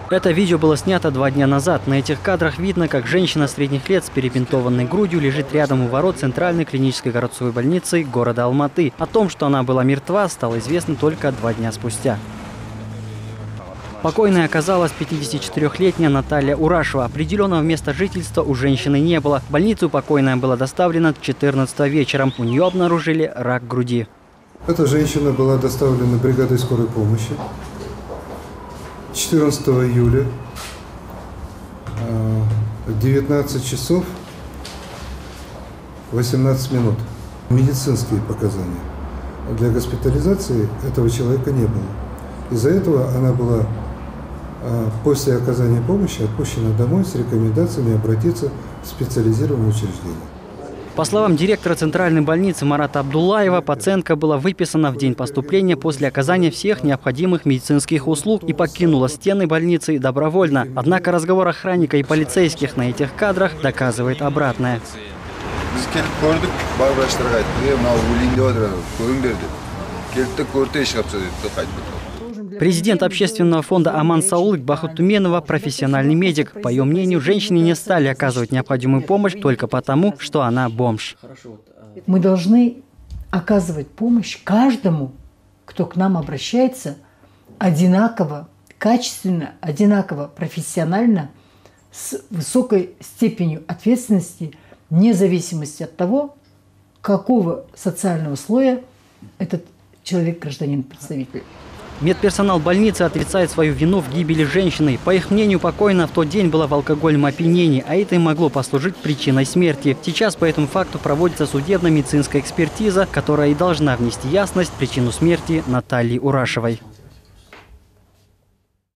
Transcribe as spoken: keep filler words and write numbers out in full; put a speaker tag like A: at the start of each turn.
A: Это видео было снято два дня назад. На этих кадрах видно, как женщина средних лет с перебинтованной грудью лежит рядом у ворот Центральной клинической городской больницы города Алматы. О том, что она была мертва, стало известно только два дня спустя. Покойной оказалась пятидесятичетырёхлетняя Наталья Урашева. Определенного места жительства у женщины не было. В больницу покойная была доставлена четырнадцатого вечером. У нее обнаружили рак груди.
B: Эта женщина была доставлена бригадой скорой помощи четырнадцатого июля в девятнадцать часов восемнадцать минут. Медицинские показания для госпитализации этого человека не было. Из-за этого она была после оказания помощи отпущена домой с рекомендациями обратиться в специализированное учреждение.
A: По словам директора Центральной больницы Марата Абдуллаева, пациентка была выписана в день поступления после оказания всех необходимых медицинских услуг и покинула стены больницы добровольно. Однако разговор охранника и полицейских на этих кадрах доказывает обратное. Президент общественного фонда «Аман Саулык» Бахыт Туменова – профессиональный медик. По ее мнению, женщине не стали оказывать необходимую помощь только потому, что она бомж.
C: Мы должны оказывать помощь каждому, кто к нам обращается, одинаково, качественно, одинаково, профессионально, с высокой степенью ответственности, вне зависимости от того, какого социального слоя этот человек, гражданин, представитель.
A: Медперсонал больницы отрицает свою вину в гибели женщины. По их мнению, покойная в тот день была в алкогольном опьянении, а это и могло послужить причиной смерти. Сейчас по этому факту проводится судебно-медицинская экспертиза, которая и должна внести ясность в причину смерти Натальи Урашевой.